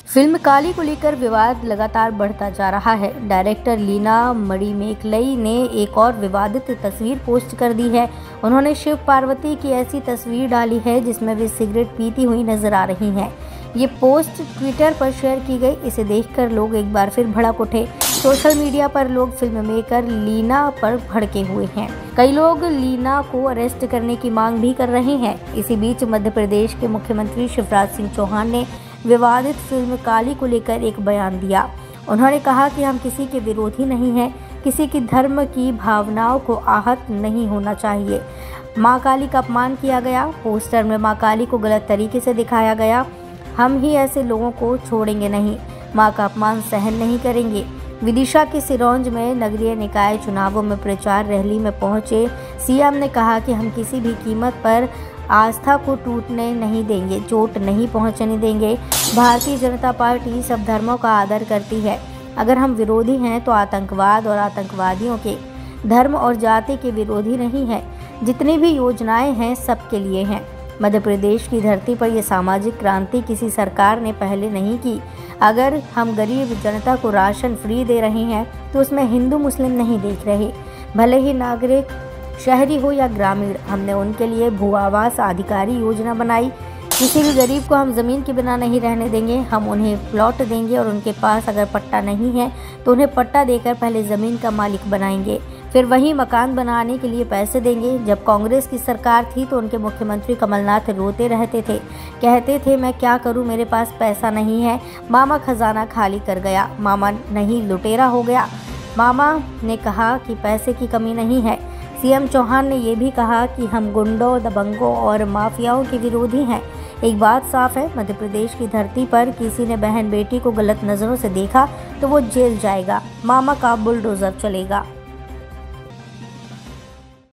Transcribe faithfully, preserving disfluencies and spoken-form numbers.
Film काली को लेकर विवाद लगातार बढ़ता जा रहा है। डायरेक्टर लीना मणिमेकलई ने एक और विवादित तस्वीर पोस्ट कर दी है। उन्होंने शिव पार्वती की ऐसी तस्वीर डाली है जिसमें वे सिगरेट पीती हुई नजर आ रही हैं। ये पोस्ट ट्विटर पर शेयर की गई। इसे देखकर लोग एक बार फिर भड़क उठे। सोशल मीडिया पर लोग फिल्म मेकर लीना पर भड़के हुए हैं। कई लोग लीना को अरेस्ट करने की मांग भी कर रहे हैं। इसी बीच मध्य प्रदेश के मुख्यमंत्री शिवराज सिंह चौहान ने विवादित फिल्म काली को लेकर एक बयान दिया। उन्होंने कहा कि हम किसी के विरोधी नहीं हैं, किसी की धर्म की भावनाओं को आहत नहीं होना चाहिए। मां काली का अपमान किया गया। पोस्टर में मां काली को गलत तरीके से दिखाया गया। हम ही ऐसे लोगों को छोड़ेंगे नहीं, मां का अपमान सहन नहीं करेंगे। विदिशा के सिरोंज में नगरीय निकाय चुनावों में प्रचार रैली में पहुंचे सीएम ने कहा कि हम किसी भी कीमत पर आस्था को टूटने नहीं देंगे, चोट नहीं पहुंचने देंगे। भारतीय जनता पार्टी सब धर्मों का आदर करती है। अगर हम विरोधी हैं तो आतंकवाद और आतंकवादियों के, धर्म और जाति के विरोधी नहीं है। जितनी भी योजनाएं हैं सबके लिए हैं। मध्य प्रदेश की धरती पर यह सामाजिक क्रांति किसी सरकार ने पहले नहीं की। अगर हम गरीब जनता को राशन फ्री दे रहे हैं तो उसमें हिंदू मुस्लिम नहीं देख रहे। भले ही नागरिक शहरी हो या ग्रामीण, हमने उनके लिए भू आवास अधिकारी योजना बनाई। किसी भी गरीब को हम ज़मीन के बिना नहीं रहने देंगे। हम उन्हें प्लॉट देंगे और उनके पास अगर पट्टा नहीं है तो उन्हें पट्टा देकर पहले ज़मीन का मालिक बनाएंगे, फिर वही मकान बनाने के लिए पैसे देंगे। जब कांग्रेस की सरकार थी तो उनके मुख्यमंत्री कमलनाथ रोते रहते थे, कहते थे मैं क्या करूं, मेरे पास पैसा नहीं है। मामा खजाना खाली कर गया, मामा नहीं लुटेरा हो गया। मामा ने कहा कि पैसे की कमी नहीं है। सीएम चौहान ने यह भी कहा कि हम गुंडों, दबंगों और माफियाओं के विरोधी हैं। एक बात साफ है, मध्य प्रदेश की धरती पर किसी ने बहन बेटी को गलत नज़रों से देखा तो वो जेल जाएगा। मामा का बुलडोजर चलेगा।